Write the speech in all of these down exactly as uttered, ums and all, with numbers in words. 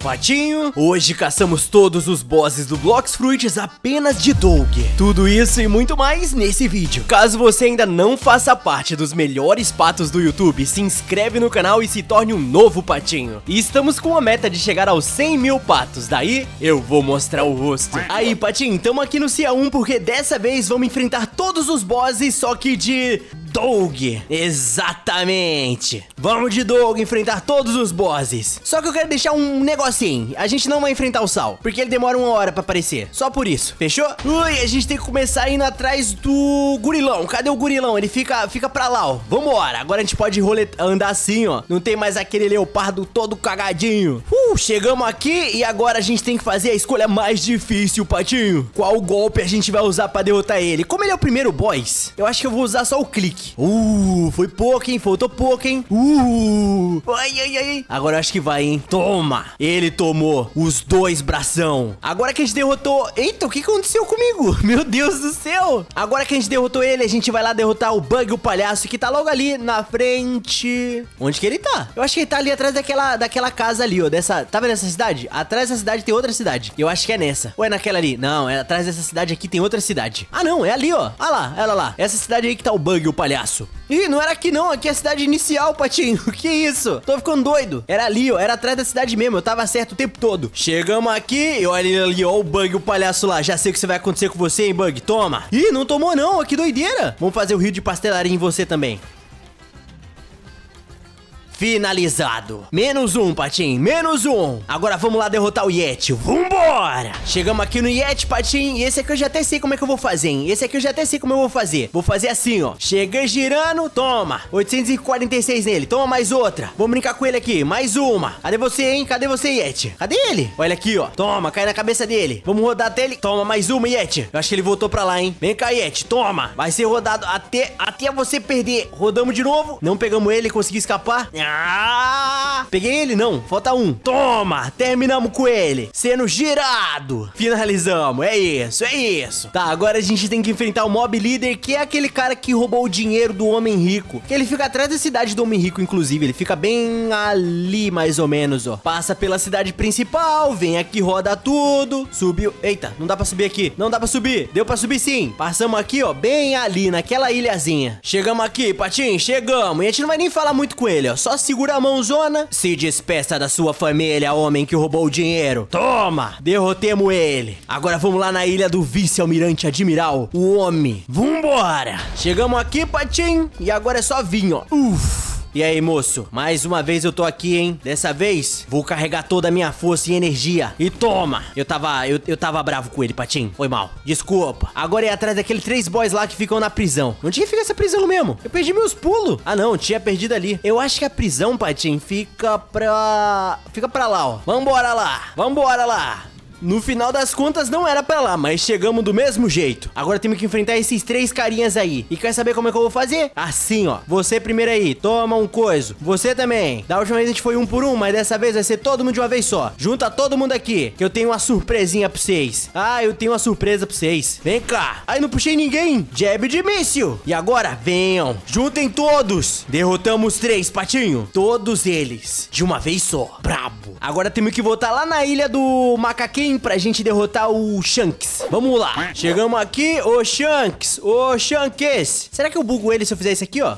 Patinho, hoje caçamos todos os bosses do Blox Fruits apenas de Doug. Tudo isso e muito mais nesse vídeo. Caso você ainda não faça parte dos melhores patos do YouTube, se inscreve no canal e se torne um novo patinho. E estamos com a meta de chegar aos cem mil patos, daí eu vou mostrar o rosto. Aí, patinho, tamo aqui no C A um porque dessa vez vamos enfrentar todos os bosses, só que de Doug. Exatamente. Vamos de Doug enfrentar todos os bosses. Só que eu quero deixar um negocinho. A gente não vai enfrentar o Sal, porque ele demora uma hora pra aparecer. Só por isso. Fechou? Ui, a gente tem que começar indo atrás do gurilão. Cadê o gurilão? Ele fica, fica pra lá, ó. Vambora. Agora a gente pode rolet... andar assim, ó. Não tem mais aquele leopardo todo cagadinho. Uh, chegamos aqui e agora a gente tem que fazer a escolha mais difícil, patinho. Qual golpe a gente vai usar pra derrotar ele? Como ele é o primeiro boss, eu acho que eu vou usar só o clique. Uh, foi pouco, hein? Faltou pouco, hein? Uh, ai, ai, ai. Agora eu acho que vai, hein? Toma. Ele tomou os dois bração. Agora que a gente derrotou... Eita, o que aconteceu comigo? Meu Deus do céu. Agora que a gente derrotou ele, a gente vai lá derrotar o Bug, o palhaço, que tá logo ali na frente. Onde que ele tá? Eu acho que ele tá ali atrás daquela, daquela casa ali, ó. Dessa... Tá vendo essa cidade? Atrás dessa cidade tem outra cidade. Eu acho que é nessa. Ou é naquela ali? Não, é atrás dessa cidade aqui tem outra cidade. Ah, não. É ali, ó. Ah lá, ela lá. Essa cidade aí que tá o Bug, o palhaço. Ih, não era aqui não, aqui é a cidade inicial, patinho. Que isso? Tô ficando doido. Era ali, ó, era atrás da cidade mesmo, eu tava certo o tempo todo. Chegamos aqui e olha ali, ó, o Bug, o palhaço lá. Já sei o que vai acontecer com você, hein, Bug? Toma. Ih, não tomou não, que doideira. Vamos fazer o rio de pastelaria em você também. Finalizado. Menos um, patinho. Menos um. Agora vamos lá derrotar o Yeti. Vambora. Chegamos aqui no Yeti, patinho. E esse aqui eu já até sei como é que eu vou fazer, hein? Esse aqui eu já até sei como eu vou fazer. Vou fazer assim, ó. Cheguei girando. Toma. oitocentos e quarenta e seis nele. Toma mais outra. Vamos brincar com ele aqui. Mais uma. Cadê você, hein? Cadê você, Yeti? Cadê ele? Olha aqui, ó. Toma. Cai na cabeça dele. Vamos rodar até ele. Toma mais uma, Yeti. Eu acho que ele voltou pra lá, hein? Vem cá, Yeti. Toma. Vai ser rodado até, até você perder. Rodamos de novo. Não pegamos ele. Consegui escapar. Ah, peguei ele, não, falta um. Toma, terminamos com ele. Sendo girado. Finalizamos, é isso, é isso. Tá, agora a gente tem que enfrentar o mob líder, que é aquele cara que roubou o dinheiro do homem rico. Que ele fica atrás da cidade do homem rico, inclusive. Ele fica bem ali, mais ou menos, ó. Passa pela cidade principal, vem aqui, roda tudo. Subiu, eita, não dá pra subir aqui. Não dá pra subir, deu pra subir sim. Passamos aqui, ó, bem ali, naquela ilhazinha. Chegamos aqui, patinho, chegamos. E a gente não vai nem falar muito com ele, ó. Só segura a mãozona, se despeça da sua família, homem que roubou o dinheiro. Toma, derrotemos ele. Agora vamos lá na ilha do vice-almirante admiral, o homem. Vambora. Chegamos aqui, patinho, e agora é só vir, ó. Uff. E aí, moço? Mais uma vez eu tô aqui, hein? Dessa vez, vou carregar toda a minha força e energia. E toma! Eu tava, eu, eu tava bravo com ele, patinho. Foi mal. Desculpa. Agora é atrás daqueles três boys lá que ficam na prisão. Onde que fica essa prisão mesmo? Eu perdi meus pulos. Ah, não. Tinha perdido ali. Eu acho que a prisão, patinho, fica pra... Fica pra lá, ó. Vambora lá. Vambora lá. No final das contas não era pra lá, mas chegamos do mesmo jeito. Agora temos que enfrentar esses três carinhas aí. E quer saber como é que eu vou fazer? Assim, ó. Você primeiro aí, toma um coiso. Você também. Da última vez a gente foi um por um, mas dessa vez vai ser todo mundo de uma vez só. Junta todo mundo aqui, que eu tenho uma surpresinha pra vocês. Ah, eu tenho uma surpresa pra vocês. Vem cá. Ai, não puxei ninguém. Jab de míssil. E agora, venham. Juntem todos. Derrotamos três, patinho. Todos eles. De uma vez só. Brabo. Agora temos que voltar lá na ilha do macaquinho pra gente derrotar o Shanks. Vamos lá. Chegamos aqui. Ô, Shanks. Ô, Shanks. Será que eu bugo ele se eu fizer isso aqui, ó?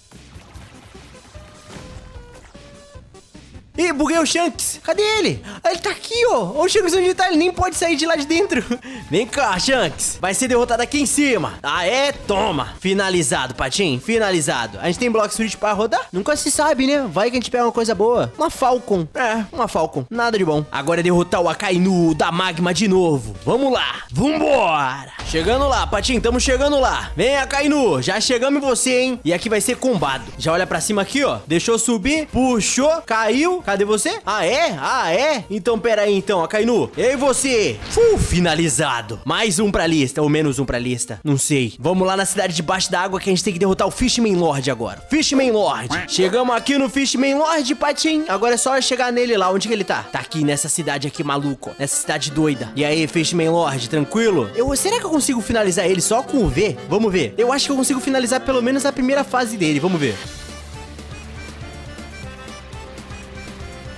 Ih, buguei o Shanks. Cadê ele? Ah, ele tá aqui, ó. Ó o Shanks onde tá. Ele nem pode sair de lá de dentro. Vem cá, Shanks. Vai ser derrotado aqui em cima. Ah, é? Toma. Finalizado, patinho. Finalizado. A gente tem Blox Fruits pra rodar? Nunca se sabe, né? Vai que a gente pega uma coisa boa. Uma Falcon. É, uma Falcon. Nada de bom. Agora é derrotar o Akainu da Magma de novo. Vamos lá. Vambora. Chegando lá, patinho. Tamo chegando lá. Vem, Akainu. Já chegamos em você, hein? E aqui vai ser combado. Já olha pra cima aqui, ó. Deixou subir. Puxou. Caiu. Cadê você? Ah, é? Ah, é? Então, pera aí, então, Akainu. Ei, você. Uh, finalizado. Mais um pra lista, ou menos um pra lista. Não sei. Vamos lá na cidade debaixo da água que a gente tem que derrotar o Fishman Lord agora. Fishman Lord. Chegamos aqui no Fishman Lord, patinho. Agora é só chegar nele lá. Onde que ele tá? Tá aqui nessa cidade aqui, maluco. Nessa cidade doida. E aí, Fishman Lord, tranquilo? Eu, será que eu consigo finalizar ele só com o V? Vamos ver. Eu acho que eu consigo finalizar pelo menos a primeira fase dele. Vamos ver.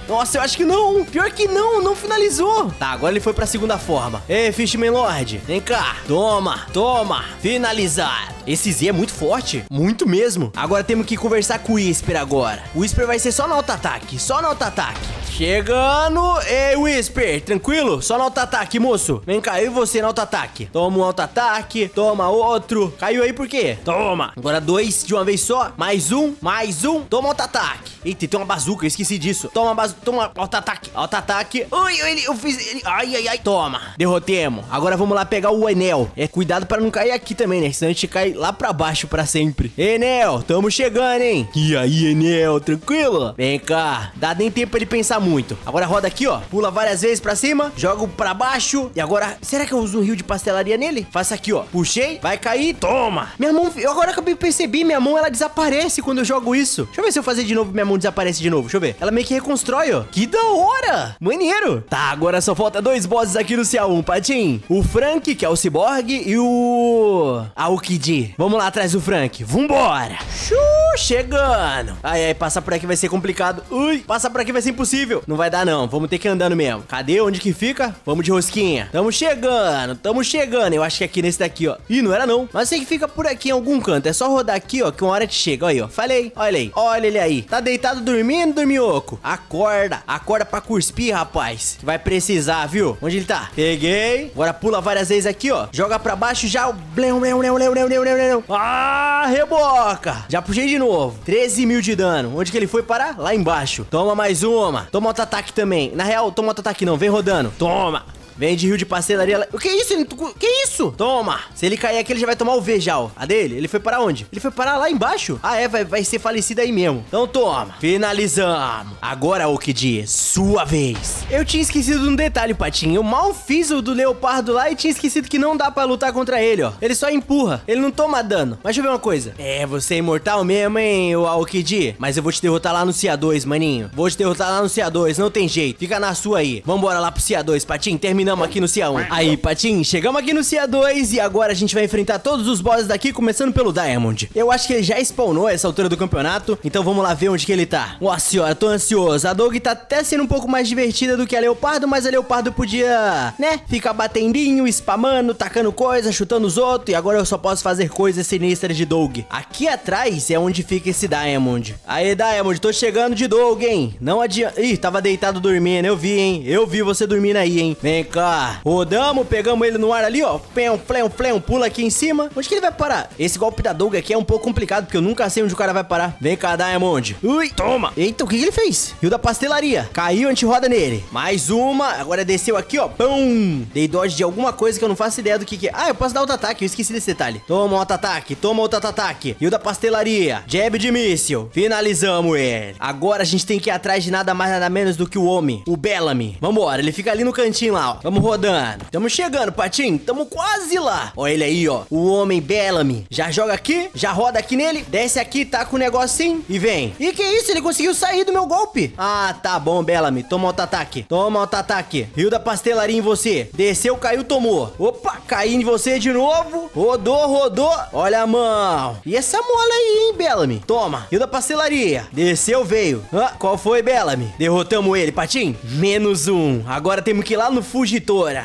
Nossa, eu acho que não. Pior que não, não finalizou. Tá, agora ele foi pra segunda forma. Ei, Fishman Lord, vem cá. Toma, toma. Finalizar. Esse Z é muito forte. Muito mesmo. Agora temos que conversar com o Whisper agora. O Whisper vai ser só no auto-ataque. Só no auto-ataque. Chegando. Ei, Whisper, tranquilo? Só no auto-ataque, moço. Vem cá, eu e você no auto-ataque. Toma um auto-ataque. Toma outro. Caiu aí por quê? Toma. Agora dois de uma vez só. Mais um, mais um. Toma auto-ataque. Eita, tem uma bazuca, eu esqueci disso. Toma bazuca, toma auto-ataque. Auto-ataque. Ui, ele, eu fiz ele. Ai, ai, ai. Toma. Derrotemos. Agora vamos lá pegar o Enel. É, cuidado pra não cair aqui também, né? Senão a gente cai lá pra baixo pra sempre. Enel, tamo chegando, hein? E aí, Enel, tranquilo? Vem cá. Dá nem tempo pra ele pensar muito. Agora roda aqui, ó. Pula várias vezes pra cima. Jogo pra baixo. E agora, será que eu uso um rio de pastelaria nele? Faça aqui, ó. Puxei. Vai cair. Toma. Minha mão, eu agora que eu percebi, minha mão, ela desaparece quando eu jogo isso. Deixa eu ver se eu fazer de novo, minha mão desaparece de novo. Deixa eu ver. Ela meio que reconstrói, ó. Que da hora. Maneiro. Tá, agora só falta dois bosses aqui no C A um, Patim. O Frank, que é o Cyborg, e o... Aokiji. Vamos lá atrás do Frank. Vambora. Shuu, chegando. Ai, ai, passar por aqui vai ser complicado. Ui, passar por aqui vai ser impossível. Não vai dar, não. Vamos ter que ir andando mesmo. Cadê? Onde que fica? Vamos de rosquinha. Tamo chegando. Tamo chegando. Eu acho que é aqui nesse daqui, ó. Ih, não era não. Mas sei que fica por aqui em algum canto. É só rodar aqui, ó, que uma hora te chega. Olha aí, ó. Falei. Olha aí. Olha ele aí. Tá deitado dormindo, dormioco? Acorda. Acorda pra cuspir, rapaz. Vai precisar, viu? Onde ele tá? Peguei. Agora pula várias vezes aqui, ó. Joga pra baixo já. Bleu, bleu, bleu, bleu, bleu, bleu, bleu. Ah, reboca. Já puxei de novo. treze mil de dano. Onde que ele foi parar? Lá embaixo. Toma mais uma. Toma auto-ataque também. Na real, toma auto-ataque não. Vem rodando. Toma. Vem de rio de pastelaria. O que é isso? Que isso? Toma. Se ele cair aqui, ele já vai tomar o V já, ó. A dele? Ele foi para onde? Ele foi parar lá embaixo? Ah, é. Vai, vai ser falecido aí mesmo. Então toma. Finalizamos. Agora, Aokiji, sua vez. Eu tinha esquecido de um detalhe, Patinho. Eu mal fiz o do leopardo lá e tinha esquecido que não dá pra lutar contra ele, ó. Ele só empurra. Ele não toma dano. Mas deixa eu ver uma coisa. É, você é imortal mesmo, hein, o Aokiji? Mas eu vou te derrotar lá no C A dois, maninho. Vou te derrotar lá no C A dois. Não tem jeito. Fica na sua aí. Vambora lá pro C A dois, Patinho. Terminamos aqui no C A um. Aí, Patinho, chegamos aqui no C A dois e agora a gente vai enfrentar todos os bosses daqui, começando pelo Diamond. Eu acho que ele já spawnou a essa altura do campeonato, então vamos lá ver onde que ele tá. Nossa senhora, tô ansioso. A Dog tá até sendo um pouco mais divertida do que a Leopardo, mas a Leopardo podia, né, ficar batendinho, spamando, tacando coisa, chutando os outros, e agora eu só posso fazer coisas sinistras de Dog. Aqui atrás é onde fica esse Diamond. Aí, Diamond, tô chegando de Dog, hein? Não adianta... Ih, tava deitado dormindo, eu vi, hein? Eu vi você dormindo aí, hein? Vem cá. Rodamos, pegamos ele no ar ali, ó. Plém, plém, plém, pula aqui em cima. Onde que ele vai parar? Esse golpe da Dog aqui é um pouco complicado, porque eu nunca sei onde o cara vai parar. Vem cá, Diamond. Ui, toma. Eita, o que que ele fez? Rio da pastelaria. Caiu, a gente roda nele. Mais uma. Agora desceu aqui, ó. Pum. Dei dodge de alguma coisa que eu não faço ideia do que que é. Ah, eu posso dar auto-ataque. Eu esqueci desse detalhe. Toma auto-ataque. Toma auto-ataque. Rio da pastelaria. Jab de míssil. Finalizamos ele. Agora a gente tem que ir atrás de nada mais, nada menos do que o homem. O Bellamy. Vambora. Ele fica ali no cantinho lá, ó. Vamos rodando. Tamo chegando, Patinho. Tamo quase lá. Olha ele aí, ó. O homem Bellamy. Já joga aqui. Já roda aqui nele. Desce aqui, tá com o negocinho e vem. E que isso? Ele conseguiu sair do meu golpe. Ah, tá bom, Bellamy. Toma auto-ataque. Toma auto-ataque. Rio da pastelaria em você. Desceu, caiu, tomou. Opa, caí em você de novo. Rodou, rodou. Olha a mão. E essa mola aí, hein, Bellamy? Toma. Rio da pastelaria. Desceu, veio. Ah, qual foi, Bellamy? Derrotamos ele, Patinho. Menos um. Agora temos que ir lá no Fugitora.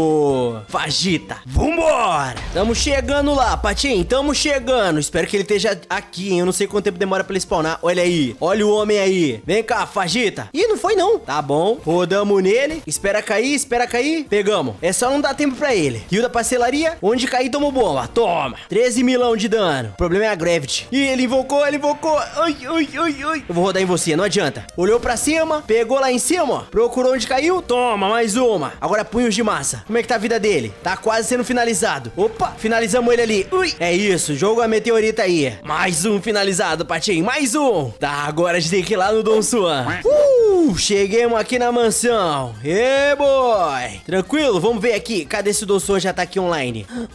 No Vagita. Vambora. Tamo chegando lá, Patinho. Tamo chegando. Espero que ele esteja aqui, hein? Eu não sei quanto tempo demora pra ele spawnar. Olha aí. Olha o homem aí. Vem cá, Vagita. Ih, não foi não. Tá bom. Rodamos nele. Espera cair, espera cair. Pegamos. É só não dar tempo pra ele. Rio da pastelaria. Onde cair, tomou bomba. Toma. treze milão de dano. O problema é a Gravity. Ih, ele invocou, ele invocou. Ai, ai, ai, ai. Eu vou rodar em você, não adianta. Olhou pra cima. Pegou lá em cima, ó. Procurou onde caiu. Toma, mais uma. Agora punhos de massa. Como é que tá a vida dele? Tá quase sendo finalizado. Opa, finalizamos ele ali. Ui, é isso, jogo a meteorita aí. Mais um finalizado, Patinho, mais um. Tá, agora a gente tem que ir lá no Don Juan. Uh, cheguemos aqui na mansão. Ê, boy. Tranquilo, vamos ver aqui. Cadê esse Don Juan? Já tá aqui online. O Don Juan ainda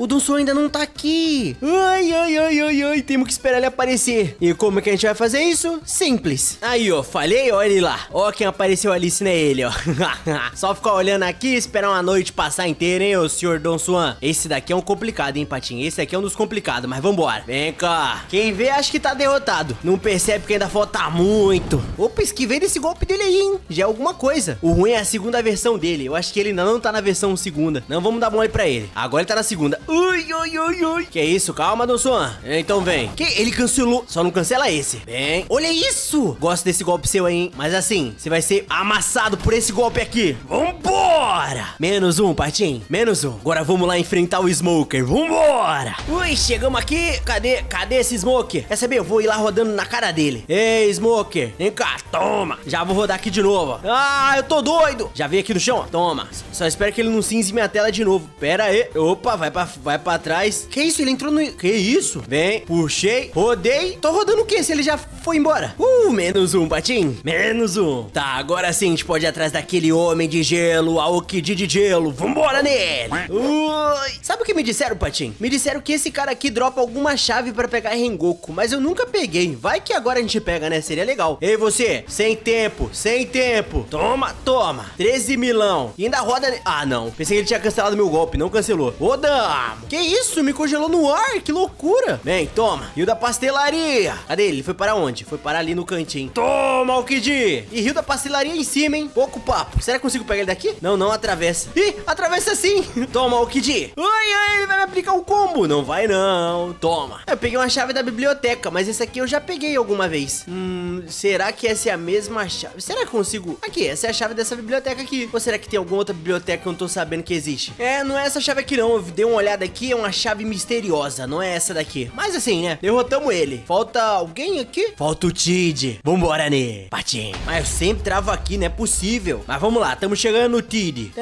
ainda não tá aqui. Ai, ai, ai, ai, ai. Temos que esperar ele aparecer. E como é que a gente vai fazer isso? Simples. Aí, ó, falei, olha ele lá. Ó quem apareceu ali, se não é ele, ó. Só ficar olhando aqui e esperar uma noite passar inteira, hein, ô senhor Dom Juan. Esse daqui é um complicado, hein, Patinho. Esse aqui é um dos complicados, mas vambora. Vem cá. Quem vê, acha que tá derrotado. Não percebe que ainda falta muito. Opa, esquivei desse golpe dele aí, hein. Já é alguma coisa. O ruim é a segunda versão dele. Eu acho que ele ainda não tá na versão segunda. Não vamos dar mole pra ele. Agora ele tá na segunda. Ui, ui, ui, ui. Que isso? Calma, Dom Juan. Então vem. Que? Ele cancelou. Só não cancela esse. Vem. Olha isso. Gosto desse golpe seu aí, hein. Mas assim, você vai ser amassado por esse golpe aqui. Vambora. Menos um, Patinho. Menos um. Agora vamos lá enfrentar o Smoker. Vambora. Ui, chegamos aqui. Cadê? Cadê esse Smoker? Quer saber? Eu vou ir lá rodando na cara dele. Ei, Smoker. Vem cá. Toma. Já vou rodar aqui de novo. Ah, eu tô doido. Já veio aqui no chão. Toma. Só espero que ele não cinze minha tela de novo. Pera aí. Opa, vai pra, vai pra trás. Que isso? Ele entrou no... Que isso? Vem. Puxei. Rodei. Tô rodando o quê? Se ele já foi embora. Uh, menos um, Patinho. Menos um. Tá, agora sim a gente pode ir atrás daquele homem de gelo, Aokiji de gelo. Vambora nele. Ui. Sabe o que me disseram, Patinho? Me disseram que esse cara aqui dropa alguma chave pra pegar Rengoku, mas eu nunca peguei. Vai que agora a gente pega, né? Seria legal. Ei, você. Sem tempo. Sem tempo. Toma, toma. treze milão. E ainda roda... Ah, não. Pensei que ele tinha cancelado meu golpe. Não cancelou. Rodamos. Que isso? Me congelou no ar. Que loucura. Vem, toma. Rio da pastelaria. Cadê ele? Ele foi para onde? Foi parar ali no cantinho. Toma, Aokiji. E Rio da pastelaria em cima, hein? Pouco papo. Será que consigo pegar ele daqui? Não, não atravessa. Ih, atravessa sim. Toma, Aokiji. Ai, ai, ele vai me aplicar um combo. Não vai, não. Toma. Eu peguei uma chave da biblioteca, mas esse aqui eu já peguei alguma vez. Hum, será que essa é a mesma chave? Será que eu consigo... Aqui, essa é a chave dessa biblioteca aqui. Ou será que tem alguma outra biblioteca que eu não tô sabendo que existe? É, não é essa chave aqui não. Eu dei uma olhada aqui, é uma chave misteriosa. Não é essa daqui. Mas assim, né? Derrotamos ele. Falta alguém aqui? Falta o Tid. Vambora, né? Patinho. Mas eu sempre travo aqui, não é possível. Mas vamos lá, estamos chegando no Tid.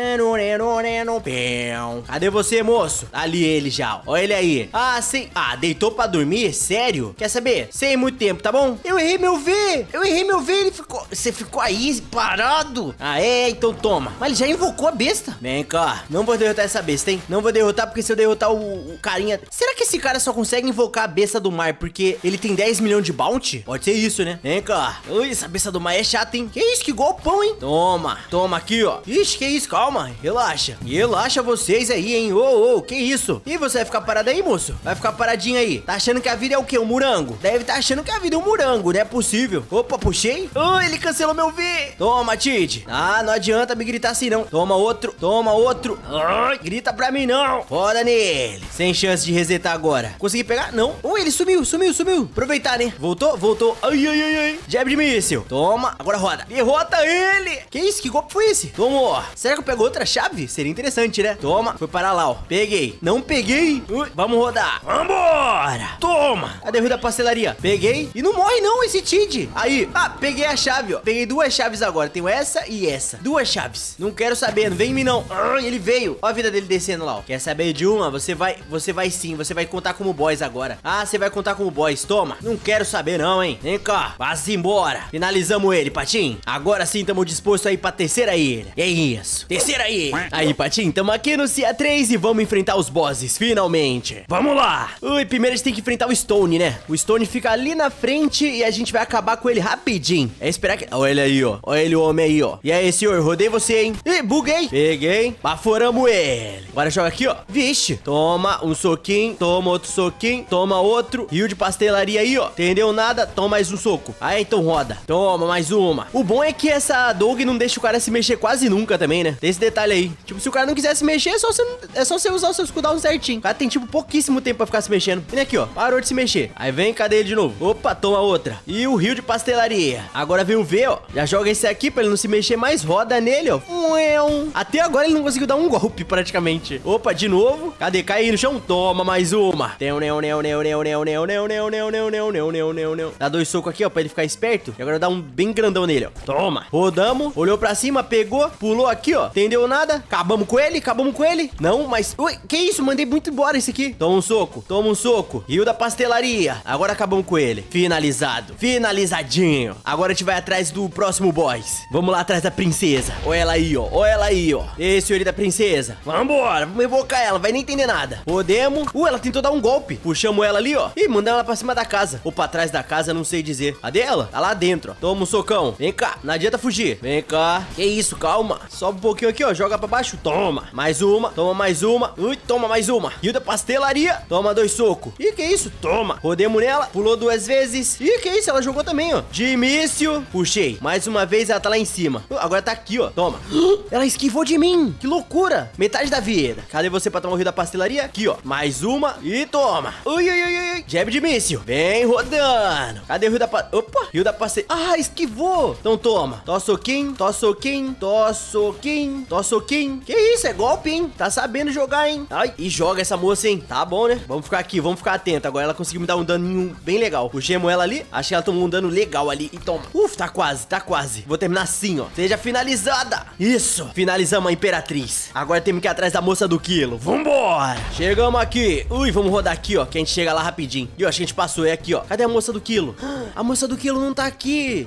Cadê você, moço? Ali ele já. Olha ele aí. Ah, sim. Ah, deitou pra dormir? Sério? Quer saber? Sem muito tempo, tá bom? Eu errei meu V. Eu errei meu V. Ele ficou... Você ficou aí parado? Ah, é? Então toma. Mas ele já invocou a besta. Vem cá. Não vou derrotar essa besta, hein? Não vou derrotar porque se eu derrotar o, o carinha... Será que esse cara só consegue invocar a besta do mar porque ele tem dez milhões de bounty? Pode ser isso, né? Vem cá. Ui, essa besta do mar é chata, hein? Que isso? Que golpão, hein? Toma. Toma aqui, ó. Ixi, que isso? Calma. Relaxa. Relaxa vocês aí, hein? Ô, ô, ô, que isso? E você vai ficar parado aí, moço? Vai ficar paradinho aí. Tá achando que a vida é o quê? Um morango? Deve tá achando que a vida é um morango, não é possível. Opa, puxei. Ui, ele cancelou meu V. Toma, Tid. Ah, não adianta me gritar assim, não. Toma outro. Toma outro. Ai, grita pra mim, não. Foda nele. Sem chance de resetar agora. Consegui pegar? Não. Ui, ele sumiu, sumiu, sumiu. Aproveitar, né? Voltou, voltou. Ai, ai, ai, ai. Jab de míssil. Toma. Agora roda. Derrota ele. Que isso? Que golpe foi esse? Tomou. Será que eu pego outra chave? Seria interessante, né? Toma. Foi parar lá, ó. Peguei. Não peguei. Ui, vamos rodar. Vambora. Toma. Cadê o Rio da pastelaria? Peguei. E não morre, não, esse Tid. Aí. Ah, peguei a chave, ó. Peguei duas chaves agora. Tenho essa e essa. Duas chaves. Não quero saber. Não vem em mim, não. Ai, ele veio. Ó a vida dele descendo lá, ó. Quer saber de uma? Você vai... Você vai sim. Você vai contar como boys agora. Ah, você vai contar como boys. Toma. Não quero saber, não, hein. Vem cá. Vá-se embora. Finalizamos ele, Patinho. Agora sim, estamos dispostos a ir pra terceira ilha. É isso. Terceira ilha. Aí, Patinho, estamos aqui no C A três e vamos enfrentar os bosses, finalmente. Vamos lá. Ui, primeiro a gente tem que enfrentar o Stone, né? O Stone fica ali na frente e a gente vai acabar com ele rapidinho. É esperar que... Olha ele aí, ó. Olha ele, o homem aí, ó. E aí, senhor, rodei você, hein? Ih, buguei. Peguei. Baforamos ele. Agora joga aqui, ó. Vixe. Toma um soquinho. Toma outro soquinho. Toma outro. Rio de pastelaria aí, ó. Entendeu nada? Toma mais um soco. Aí, então roda. Toma mais uma. O bom é que essa Doug não deixa o cara se mexer quase nunca também, né? Tem esse detalhe aí. Tipo, se o cara não quiser se mexer, é só você, é só você usar os seus cooldowns certinho. O cara tem, tipo, pouquíssimo tempo pra ficar se mexendo. Vem aqui, ó. Parou de se mexer. Aí vem, cadê ele de novo? Opa, toma outra. E o Rio de pastelaria. Agora vem o V, ó. Já joga esse aqui pra ele não se mexer mais. Roda nele, ó. Até agora ele não conseguiu dar um golpe, praticamente. Opa, de novo. Cadê? Cai aí no chão. Toma mais uma. Dá dois socos aqui, ó, pra ele ficar esperto. E agora dá um bem grandão nele, ó. Toma. Rodamos. Olhou pra cima, pegou. Pulou aqui, ó. Entendeu nada? Acabamos com ele, acabamos com ele. Não, mas... Ui, que isso? Mandei muito embora esse aqui. Toma um soco. Toma um soco. Rio da pastelaria. Agora acabamos com ele. Finalizado. Finalizadinho. Agora a gente vai atrás do próximo boss. Vamos lá atrás da princesa. Olha ela aí, ó. Olha ela aí, ó. Esse, senhorita princesa. Vambora. Vamos invocar ela. Vai nem entender nada. beleza. Podemos. Uh, ela tentou dar um golpe. Puxamos ela ali, ó. E mandamos ela pra cima da casa. Ou pra trás da casa, não sei dizer. Cadê ela? Tá lá dentro, ó. Toma um socão. Vem cá. Não adianta fugir. Vem cá. Que isso, calma. Sobe um pouquinho aqui, ó. Joga pra baixo. Toma. Mais uma. Toma mais uma. Ui, toma mais uma. Rio da pastelaria. Toma dois socos. Ih, que isso? Toma. Rodemos nela. Pulou duas vezes. Ih, que isso? Ela jogou também, ó. De início. Puxei. Mais uma vez ela tá lá em cima. Uh, agora tá aqui, ó. Toma. Ela esquivou de mim. Que loucura. Metade da vida. Cadê você pra tomar o rio da pastelaria? Aqui, ó. Mais uma. E toma. Ui, ui, ui, ui. Jab de míssil. Vem rodando. Cadê o rio da pa... Opa. Rio da pastelaria. Ah, esquivou. Então toma. Tó soquinho. Tó soquinho. Tó soquinho. Tó soquinho. Que isso? É golpe, hein? Tá sabendo jogar, hein? Ai. E joga essa moça, hein? Tá bom, né? Vamos ficar aqui. Vamos ficar atento. Agora ela conseguiu me dar um daninho bem legal. Puxemos ela ali. Achei que ela tomou um dano legal ali. E toma. Uf, tá quase. Tá quase. Vou terminar assim, ó. Seja finalizada. Isso. Finalizamos a Imperatriz. Agora temos que ir atrás da moça do quilo. Vambora. Chegamos aqui. Ui, vamos rodar aqui, ó. Que a gente chega lá rapidinho. E ó, acho que a gente passou. É aqui, ó. Cadê a moça do quilo? A moça do quilo não tá aqui.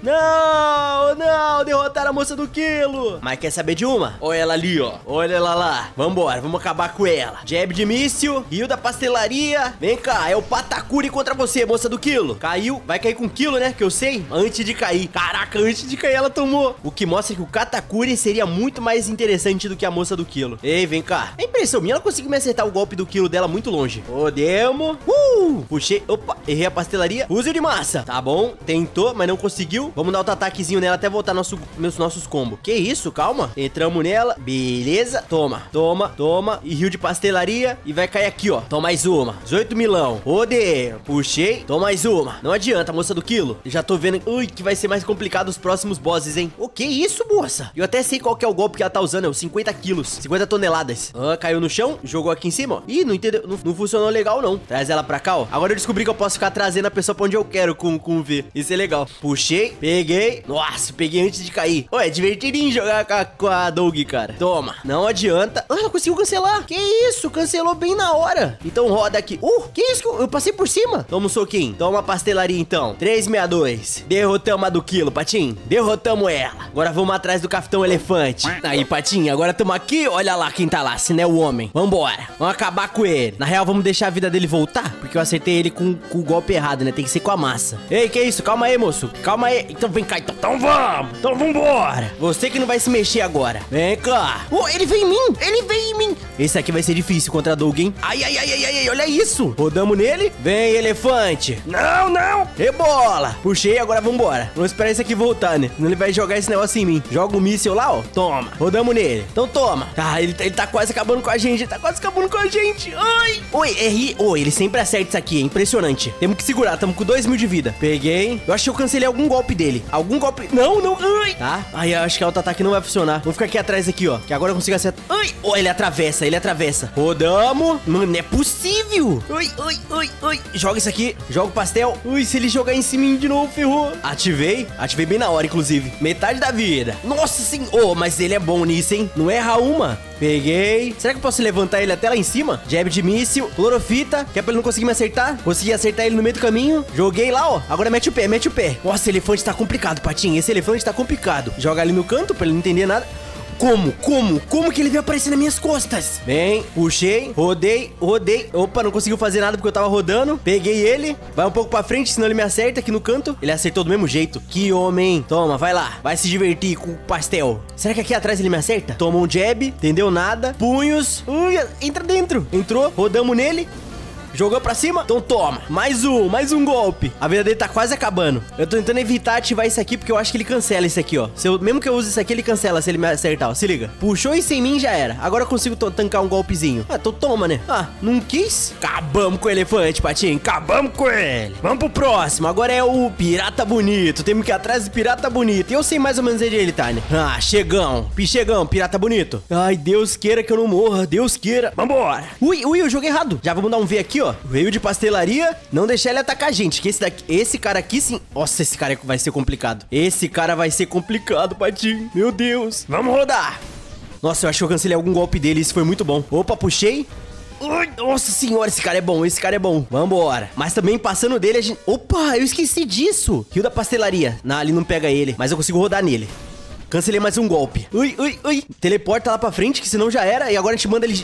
Não, não. Derrotaram a moça do quilo. Mas quer saber de uma? Olha ela ali, ó. Olha ela lá. Vambora. Vamos acabar com ela. Jab de míssil. Rio da pastelaria. Vem cá. É o Patacuri contra você, moça do quilo. Caiu. Vai cair com quilo, né? Que eu sei. Antes de cair. Caraca, antes de cair ela tomou. O que mostra que o Katakuri seria muito mais interessante do que a moça do quilo. Ei, vem cá. É impressão minha, ela conseguiu me acertar o golpe do quilo dela muito longe. Podemos. Uh! Puxei. Opa, errei a pastelaria. Fuzil de massa. Tá bom. Tentou, mas não conseguiu. Vamos dar outro ataquezinho nela até voltar nosso, meus, nossos combos. Que isso, calma. Entramos nela. Beleza. Toma, toma, toma. E rio de pastelaria. E vai cair aqui, ó. Toma mais uma. dezoito milão. Rodeio. Puxei. Toma mais uma. Não adianta, moça do quilo. Já tô vendo. Ui, que vai ser mais complicado os próximos bosses, hein? O que isso, moça? Eu até sei qual que é o golpe que ela tá usando. É os cinquenta quilos. cinquenta toneladas. Ah, caiu no chão. Jogou aqui em cima, ó. Ih, não entendeu. Não, não funcionou legal, não. Traz ela pra cá, ó. Agora eu descobri que eu posso ficar trazendo a pessoa pra onde eu quero com, com o V. Isso é legal. Puxei. Peguei. Nossa, peguei antes de cair. Ô, é divertidinho jogar com a, com a Doug, cara. Toma. Não adianta. Ah, ela conseguiu cancelar. Que isso? Cancelou bem na hora. Então roda aqui. Uh, que isso? Eu, eu passei por cima. Toma um soquinho. Toma a pastelaria, então. três sessenta e dois. Derrotamos a do quilo, Patinho. Derrotamos ela. Agora vamos atrás do Capitão Elefante. Aí, Patinho, agora estamos aqui. Olha lá quem tá lá, se não é o homem. Vambora. Vamos acabar com ele. Na real, vamos deixar a vida dele voltar, porque eu acertei ele com, com o golpe errado, né? Tem que ser com a massa. Ei, que isso? Calma aí, moço. Calma aí. Então vem cá, então. Então vamos. Então vambora. Você que não vai se mexer agora. Vem cá. Oh, ele veio em mim. Ele veio em mim. Esse aqui vai ser difícil contra a Doug, hein? Ai, ai, ai, ai, ai. Olha isso. Rodamos nele. Vem, elefante. Não, não. Rebola. Puxei, agora vambora. Vamos esperar esse aqui voltar, né? Senão ele vai jogar esse negócio em mim. Joga o míssil lá, ó. Toma. Rodamos nele. Então toma. Ah, ele, ele tá quase acabando com a gente. Ele tá quase acabando com a gente. Ai. Oi, errei. Oi, ele sempre acerta isso aqui. É impressionante. Temos que segurar. Tamo com dois mil de vida. Peguei. Eu acho que eu cancelei algum golpe dele. Algum golpe. Não, não. Ai. Tá. Ai, eu acho que o auto-ataque não vai funcionar. Vou ficar aqui atrás aqui, ó. Que agora eu consigo acertar. Ai. Oh, ele atravessa. Ele atravessa. Rodamos. Mano, não é possível. Ai, ai, ai, ai. Joga isso aqui. Joga o pastel. Ui, se ele jogar em cima de novo, ferrou. Ativei. Ativei bem na hora, inclusive. Metade da vida. Nossa, sim. Oh, mas ele é bom nisso, hein? Não erra uma. Peguei. Será que eu posso levantar ele até lá em cima? Jab de míssil. Clorofita. Que é pra ele não conseguir me acertar. Consegui acertar ele no meio do caminho. Joguei lá, ó. Agora mete o pé, mete o pé. Nossa, esse elefante tá complicado, Patinho. Esse elefante tá complicado. Joga ali no canto pra ele não entender nada. Como? Como? Como que ele veio aparecer nas minhas costas? Vem, puxei, rodei, rodei. Opa, não conseguiu fazer nada porque eu tava rodando. Peguei ele, vai um pouco pra frente, senão ele me acerta aqui no canto. Ele acertou do mesmo jeito. Que homem. Toma, vai lá. Vai se divertir com o pastel. Será que aqui atrás ele me acerta? Toma um jab, entendeu nada. Punhos. Ui, entra dentro. Entrou, rodamos nele. Jogou pra cima? Então toma. Mais um, mais um golpe. A vida dele tá quase acabando. Eu tô tentando evitar ativar isso aqui, porque eu acho que ele cancela isso aqui, ó. Se eu, mesmo que eu use isso aqui, ele cancela se ele me acertar, ó. Se liga. Puxou isso em mim, já era. Agora eu consigo tancar um golpezinho. Ah, então toma, né? Ah, não quis? Acabamos com o elefante, Patinho. Acabamos com ele. Vamos pro próximo. Agora é o Pirata Bonito. Temos que ir atrás do Pirata Bonito. E eu sei mais ou menos onde ele tá, né? Ah, chegão. Pichegão, Pirata Bonito. Ai, Deus queira que eu não morra. Deus queira. Vambora. Ui, ui, eu joguei errado. Já vamos dar um V aqui, ó. Veio de pastelaria, não deixar ele atacar a gente, que esse daqui, esse cara aqui sim. Nossa, esse cara vai ser complicado. Esse cara vai ser complicado, Patinho. Meu Deus. Vamos rodar. Nossa, eu acho que eu cancelei algum golpe dele, isso foi muito bom. Opa, puxei. Ai, nossa senhora, esse cara é bom, esse cara é bom. Vambora. Mas também passando dele a gente... Opa, eu esqueci disso. Rio da pastelaria. Não, ali não pega ele, mas eu consigo rodar nele. Cancelei mais um golpe. Ui, ui, ui. Teleporta lá pra frente, que senão já era. E agora a gente manda ele...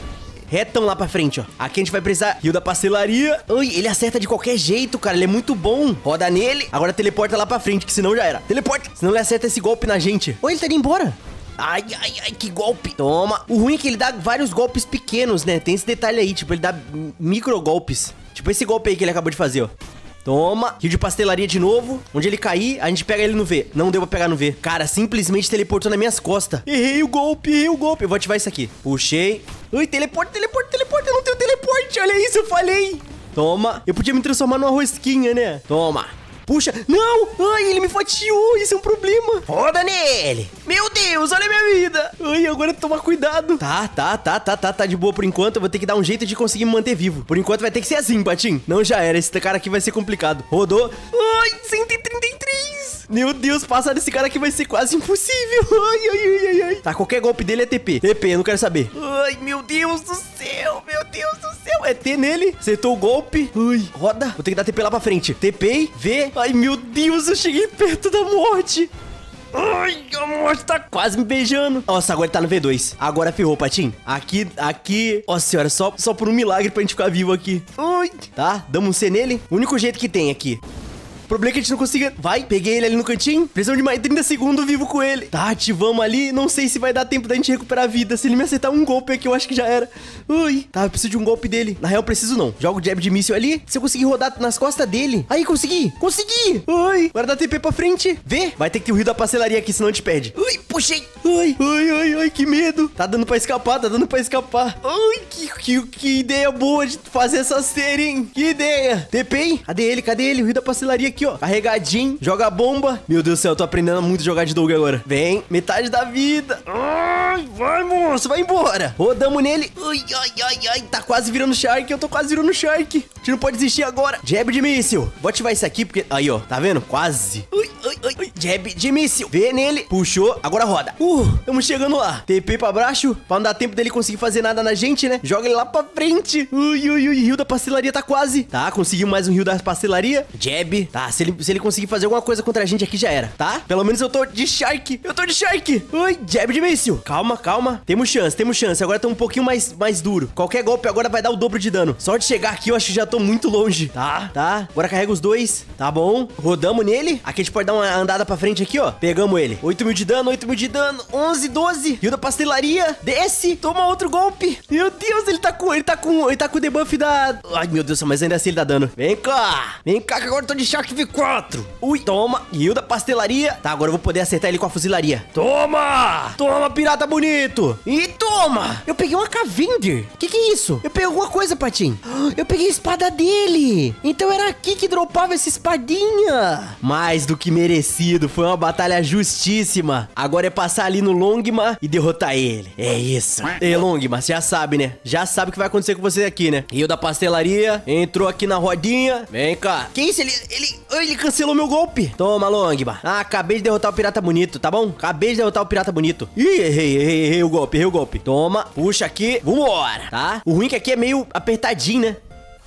Retão lá pra frente, ó. Aqui a gente vai precisar rio da pastelaria. Ui, ele acerta de qualquer jeito, cara. Ele é muito bom. Roda nele. Agora teleporta lá pra frente, que senão já era. Teleporta. Senão ele acerta esse golpe na gente. Oi, ele tá indo embora. Ai, ai, ai, que golpe. Toma. O ruim é que ele dá vários golpes pequenos, né? Tem esse detalhe aí, tipo, ele dá micro golpes. Tipo esse golpe aí que ele acabou de fazer, ó. Toma. Rio de pastelaria de novo. Onde ele cair, a gente pega ele no V. Não deu pra pegar no V. Cara, simplesmente teleportou nas minhas costas. Errei o golpe, errei o golpe. Eu vou ativar isso aqui. Puxei. Ui, teleporte, teleporte, teleporte. Eu não tenho teleporte. Olha isso, eu falei. Toma. Eu podia me transformar numa rosquinha, né? Toma. Puxa. Não. Ai, ele me fatiou. Isso é um problema. Roda nele. Meu Deus, olha a minha vida. Ai, agora tomar cuidado. Tá, tá, tá, tá, tá, tá de boa por enquanto. Eu vou ter que dar um jeito de conseguir me manter vivo. Por enquanto vai ter que ser assim, Patinho. Não, já era. Esse cara aqui vai ser complicado. Rodou. Ai, cento e trinta e três. Meu Deus, passar desse cara aqui vai ser quase impossível. Ai, ai, ai, ai. Tá, qualquer golpe dele é T P. T P, eu não quero saber. Ai, meu Deus do céu. Meu Deus do céu. É T nele. Acertou o golpe. Ai, roda. Vou ter que dar T P lá pra frente. T P, V. Ai, meu Deus, eu cheguei perto da morte. Ai, a morte tá quase me beijando. Nossa, agora ele tá no V dois. Agora ferrou, Patinho. Aqui, aqui. Nossa senhora, só, só por um milagre pra gente ficar vivo aqui. Ai. Tá, damos um C nele. O único jeito que tem aqui. O problema é que a gente não consiga... Vai, peguei ele ali no cantinho. Precisamos de mais trinta segundos vivo com ele. Tá, ativamos ali. Não sei se vai dar tempo da gente recuperar a vida. Se ele me acertar um golpe aqui, eu acho que já era. Ui. Tá, eu preciso de um golpe dele. Na real, eu preciso não. Jogo o jab de míssil ali. Se eu conseguir rodar nas costas dele. Aí, consegui. Consegui. Ui. Agora dá T P pra frente. Vê. Vai ter que ter o rio da pastelaria aqui, senão a gente perde. Ui, puxei. Ui, ui, ui, ui, que medo. Tá dando pra escapar, tá dando pra escapar. Ui, que, que, que ideia boa de fazer essa série, hein? Que ideia. T P, hein? Cadê ele? Cadê ele? O rio da pastelaria aqui, ó. Carregadinho, joga a bomba. Meu Deus do céu, eu tô aprendendo muito a jogar de Doug agora. Vem, metade da vida. Ai, vai, moço, vai embora. Rodamos nele. Ai, ai, ai, ai, tá quase virando Shark. Eu tô quase virando Shark. A gente não pode desistir agora. Jab de míssil. Vou ativar isso aqui porque... Aí, ó, tá vendo? Quase. Ui, ui, ui, ui. Jab de míssil. Vê nele. Puxou. Agora roda. Uh, estamos chegando lá. T P pra baixo. Pra não dar tempo dele conseguir fazer nada na gente, né? Joga ele lá pra frente. Ui, ui, ui. Rio da pastelaria tá quase. Tá, conseguimos mais um rio da pastelaria. Jab. Tá, se ele, se ele conseguir fazer alguma coisa contra a gente aqui, já era, tá? Pelo menos eu tô de Shark. Eu tô de Shark. Ui, jab de míssil. Calma, calma. Temos chance, temos chance. Agora tá um pouquinho mais, mais duro. Qualquer golpe agora vai dar o dobro de dano. Só de chegar aqui, eu acho que já tô muito longe. Tá, tá. Agora carrega os dois. Tá bom. Rodamos nele. Aqui a gente pode dar uma andada pra frente aqui, ó. Pegamos ele. oito mil de dano, oito mil de dano. onze, doze. Rio da pastelaria. Desce. Toma outro golpe. Meu Deus, ele tá com... Ele tá com... Ele tá com o debuff da... Ai, meu Deus, mas ainda assim ele dá dano. Vem cá. Vem cá que agora eu tô de Shark V quatro. Ui, toma. Rio da pastelaria. Tá, agora eu vou poder acertar ele com a fuzilaria. Toma! Toma, pirata bonito. E toma! Eu peguei uma Cavender. Que que é isso? Eu peguei alguma coisa, Patinho. Eu peguei a espada dele. Então era aqui que dropava essa espadinha. Mais do que merecido. Foi uma batalha justíssima. Agora é passar ali no Longma e derrotar ele. É isso. Ei, Longma, você já sabe, né? Já sabe o que vai acontecer com você aqui, né? Rio da pastelaria. Entrou aqui na rodinha. Vem cá. Que isso? Ele... Ele... Ele cancelou meu golpe. Toma, Longma. Ah, acabei de derrotar o pirata bonito, tá bom? Acabei de derrotar o pirata bonito. Ih, errei, errei, errei o golpe, errei o golpe. Toma, puxa aqui, vambora, tá? O ruim é que aqui é meio apertadinho, né?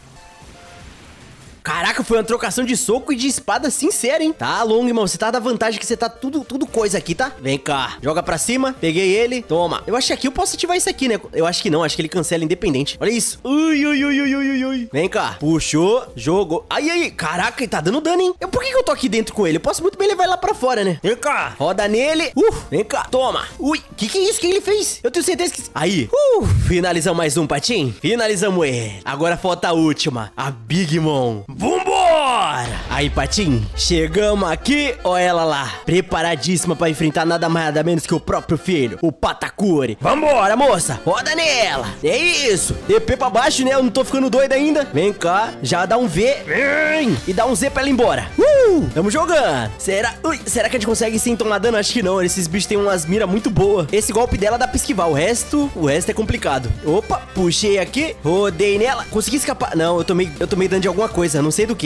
Caraca, foi uma trocação de soco e de espada sincera, hein? Tá, Longman, você tá da vantagem que você tá tudo, tudo coisa aqui, tá? Vem cá. Joga pra cima. Peguei ele. Toma. Eu acho que aqui eu posso ativar isso aqui, né? Eu acho que não. Acho que ele cancela independente. Olha isso. Ui, ui, ui, ui, ui, ui. Vem cá. Puxou. Jogou. Ai, ai. Caraca, ele tá dando dano, hein? Eu, por que que eu tô aqui dentro com ele? Eu posso muito bem levar ele lá pra fora, né? Vem cá. Roda nele. Uh, vem cá. Toma. Ui. Que que é isso? O que ele fez? Eu tenho certeza que... Aí. Uh, finalizamos mais um, Patinho. Finalizamos ele. Agora falta a última. A Big Mom. Vambora! Aí, Patinho, chegamos aqui, olha ela lá, preparadíssima pra enfrentar nada mais nada menos que o próprio filho, o Patakuri. Vambora, moça, roda nela. É isso, T P pra baixo, né? Eu não tô ficando doido ainda. Vem cá, já dá um V. Vem! E dá um Z pra ela ir embora. Uh! Tamo jogando. Será? Ui, será que a gente consegue sim tomar dano? Acho que não, esses bichos têm umas miras muito boas. Esse golpe dela dá pra esquivar, o resto, o resto é complicado. Opa, puxei aqui, rodei nela, consegui escapar. Não, eu tomei, eu tomei dano de alguma coisa, não sei do que, tá?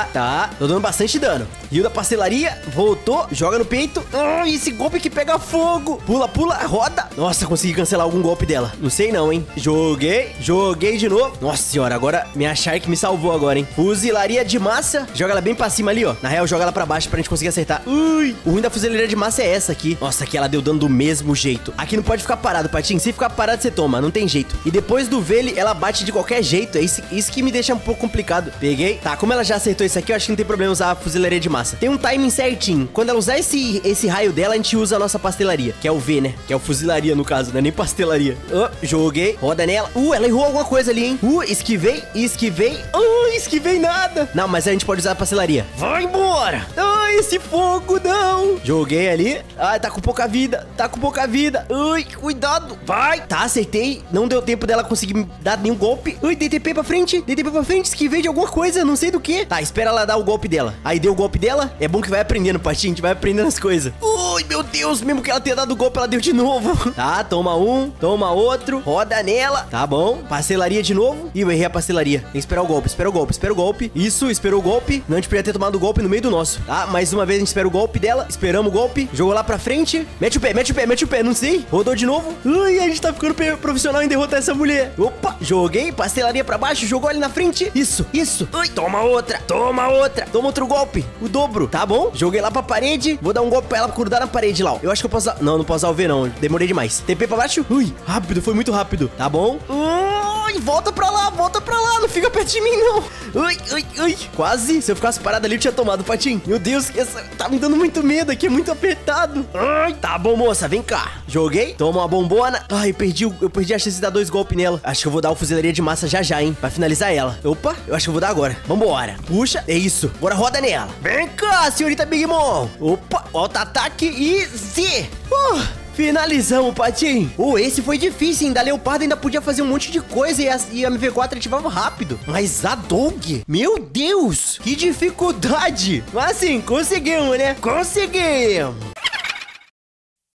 Tá, tô dando bastante dano. Rio da pastelaria, voltou, joga no peito. Ai, esse golpe que pega fogo. Pula, pula, roda. Nossa, consegui cancelar algum golpe dela. Não sei não, hein. Joguei, joguei de novo. Nossa senhora, agora minha Shark me salvou agora, hein. Fuzilaria de massa, joga ela bem pra cima ali, ó. Na real, joga ela pra baixo pra gente conseguir acertar. Ui, o ruim da fuzilaria de massa é essa aqui. Nossa, aqui ela deu dano do mesmo jeito. Aqui não pode ficar parado, Patinho. Se ficar parado, você toma, não tem jeito. E depois do Vele, ela bate de qualquer jeito. É isso, isso que me deixa um pouco complicado. Peguei. Tá, como ela já acertou isso aqui, eu acho que não tem problema usar a fuzilaria de massa. Tem um timing certinho. Quando ela usar esse, esse raio dela, a gente usa a nossa pastelaria, que é o V, né? Que é o fuzilaria, no caso, não é nem pastelaria. Oh, joguei. Roda nela. Uh, ela errou alguma coisa ali, hein? Uh, esquivei, esquivei. Uh, esquivei nada. Não, mas a gente pode usar a pastelaria. Vai embora. Ai, esse fogo, não. Joguei ali. Ai, tá com pouca vida. Tá com pouca vida. Ai, cuidado. Vai. Tá, acertei. Não deu tempo dela conseguir me dar nenhum golpe. Ai, D T P pra frente. D T P pra frente. Esquivei de alguma coisa, não sei do que. Tá, espera ela dar o golpe dela. Aí deu o golpe dela. É bom que vai aprendendo, Patinho. A gente vai aprendendo as coisas. Ui, meu Deus. Mesmo que ela tenha dado o golpe, ela deu de novo. Tá, toma um. Toma outro. Roda nela. Tá bom. Pastelaria de novo. Ih, eu errei a pastelaria. Tem que esperar o golpe. Espera o golpe. Espera o golpe. Isso, esperou o golpe. Não, a gente podia ter tomado o golpe no meio do nosso. Tá, mais uma vez a gente espera o golpe dela. Esperamos o golpe. Jogou lá pra frente. Mete o pé, mete o pé, mete o pé. Não sei. Rodou de novo. Ui, a gente tá ficando profissional em derrotar essa mulher. Opa, joguei. Pastelaria pra baixo. Jogou ali na frente. Isso, isso. Ui, toma outra. Toma outra. Toma outro golpe. O dobro. Tá bom. Joguei lá pra parede. Vou dar um golpe pra ela grudar na parede lá. Ó. Eu acho que eu posso usar... Não, não posso usar o V não. Demorei demais. T P pra baixo. Ui, rápido. Foi muito rápido. Tá bom. Ui, volta pra lá. Volta pra lá. Não fica perto de mim, não. Ui, ui, ui. Quase. Se eu ficasse parado ali, eu tinha tomado, Patinho. Meu Deus, essa... tá me dando muito medo aqui. É muito apertado. Ai, tá bom, moça. Vem cá. Joguei. Toma uma bombona. Ai, eu perdi, o... eu perdi a chance de dar dois golpes nela. Acho que eu vou dar o fuzilaria de massa já já, hein. Pra finalizar ela. Opa, eu acho que eu vou dar agora. Vambora. Puxa. É isso. Agora roda nela. Vem cá, senhorita Big Mom. Opa. Alto ataque e Z. Uh. Finalizamos, Patinho. Oh, esse foi difícil, hein? Da Leopardo ainda podia fazer um monte de coisa e a, e a M V quatro ativava rápido. Mas a Dog, meu Deus, que dificuldade. Mas assim, conseguimos, né? Conseguimos.